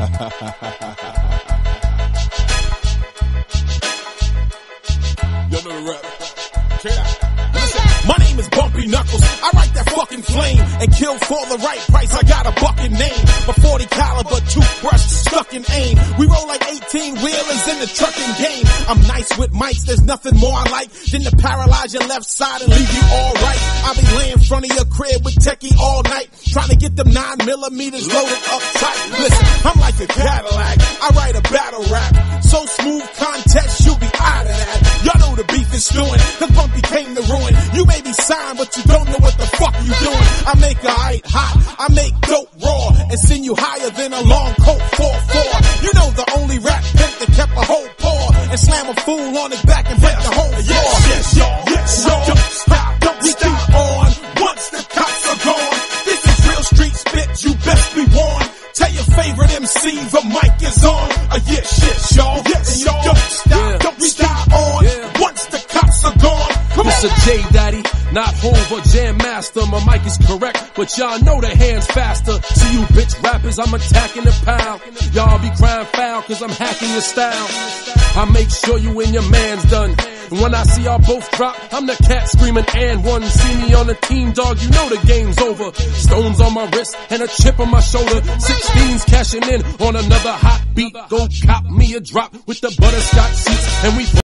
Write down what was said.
Y'all know the rap. Check it out. Listen, my name is Bumpy Knuckles. I write that fucking flame and kill for the right price. I got a bucket name, a 40 caliber toothbrush stuck in aim. We roll like 18 wheelers in the trucking game. I'm nice with mics. There's nothing more I like than to paralyze your left side and leave you all right. I'll be laying in front of your crib with techie all night, trying to get them 9mm loaded up tight. Listen, I'm like a Cadillac. I write a battle rap. So smooth contest, you'll be out of that. Y'all know the beef is stewing, cause Bumpy came to ruin. You may be signed, but you don't know what the fuck you doing. I make a hype hot, I make dope raw, and send you higher than a long coat 4-4. You know the only rap pimp that kept a whole paw, and slam a fool on his back and break the whole floor. Yes, y'all, yes, y'all. Don't stop, don't we stop. Keep on, once the cops are gone. This is real street spit, you best be warned. Tell your favorite MC the mic is on. Yes, y'all. Yes, y'all. Don't stop. Don't stop on. Once the cops are gone. Come it's on. a J Daddy, not Hove or Jam Master. My mic is correct, but y'all know the hands faster. See you bitch rappers, I'm attacking the pile. Y'all be crying foul, cause I'm hacking your style. I make sure you and your man's done. And when I see y'all both drop, I'm the cat screaming and one. See me on the team, dog, you know the game's over. Stones on my wrist and a chip on my shoulder. 16s cashing in on another hot beat. Go cop me a drop with the butterscotch seats and we